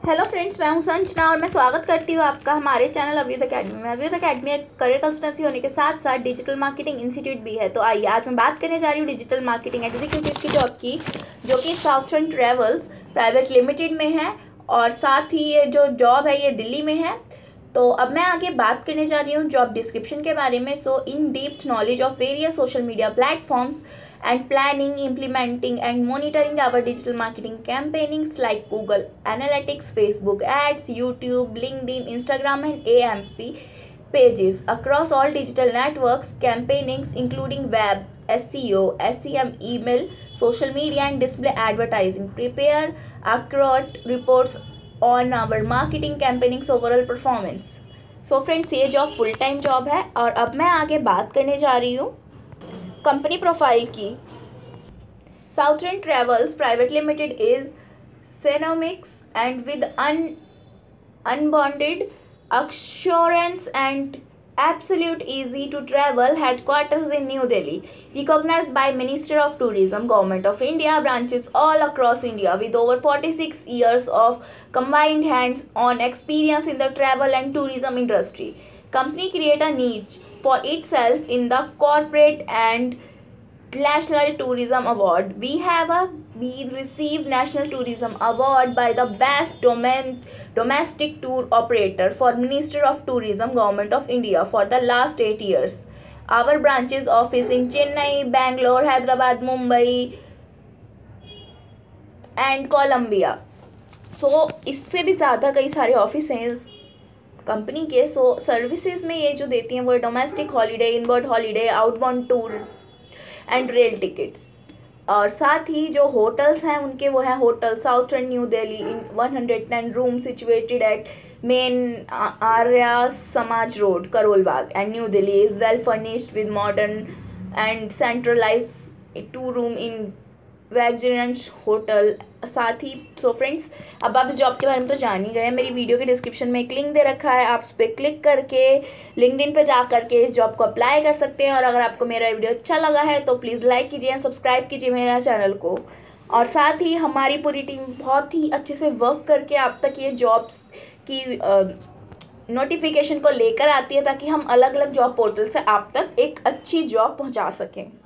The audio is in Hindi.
हेलो फ्रेंड्स, मैं हूं संजना और मैं स्वागत करती हूं आपका हमारे चैनल अव्युद अकेडमी में। अव्युद अकेडमी एक करियर कंसल्टेंसी होने के साथ साथ डिजिटल मार्केटिंग इंस्टीट्यूट भी है। तो आइए आज मैं बात करने जा रही हूं डिजिटल मार्केटिंग एग्जीक्यूटिव की जॉब की, जो कि साउथर्न ट्रेवल्स प्राइवेट लिमिटेड में है और साथ ही ये जो जॉब है ये दिल्ली में है। तो अब मैं आगे बात करने जा रही हूँ जॉब डिस्क्रिप्शन के बारे में। So in depth knowledge of various social media platforms and planning, implementing and monitoring our digital marketing campaigns like Google Analytics, Facebook ads, YouTube, LinkedIn, Instagram and AMP pages across all digital networks, campaignings including web, SEO, SEM, email, social media and display advertising. Prepare accurate reports on our marketing campaignings overall performance. So friends, ये जॉब फुल टाइम जॉब है। और अब मैं आगे बात करने जा रही हूँ कंपनी प्रोफाइल की। Southern Travels Private Limited is synonymous and with unbounded assurance and absolute easy to travel headquarters in New Delhi, recognized by Minister of Tourism, Government of India, branches all across India with over 46 years of combined hands-on experience in the travel and tourism industry. Company create a niche for itself in the corporate and National Tourism Award. We have been received National Tourism Award by the best domestic tour operator for Minister of Tourism, Government of India for the last 8 years. Our branches office in Chennai, Bangalore, Hyderabad, Mumbai and Colombia. So इससे भी ज़्यादा कई सारे ऑफिस हैं कंपनी के। सो सर्विसेज में ये जो देती हैं वो domestic holiday, inward holiday, outbound tours and rail tickets. और साथ ही जो होटल्स हैं उनके वो हैं hotel Southern New Delhi in 110 room situated at main Arya Samaj road, Karol Bagh and New Delhi is well furnished with modern and centralize 2 room in वैगजरेंस होटल। साथ ही सो फ्रेंड्स, अब आप इस जॉब के बारे में तो जान ही गए। मेरी वीडियो के डिस्क्रिप्शन में एक लिंक दे रखा है, आप उस पर क्लिक करके लिंक्डइन पे जा करके इस जॉब को अप्लाई कर सकते हैं। और अगर आपको मेरा वीडियो अच्छा लगा है तो प्लीज़ लाइक कीजिए एंड सब्सक्राइब कीजिए मेरा चैनल को। और साथ ही हमारी पूरी टीम बहुत ही अच्छे से वर्क करके आप तक ये जॉब्स की नोटिफिकेशन को लेकर आती है, ताकि हम अलग अलग जॉब पोर्टल से आप तक एक अच्छी जॉब पहुँचा सकें।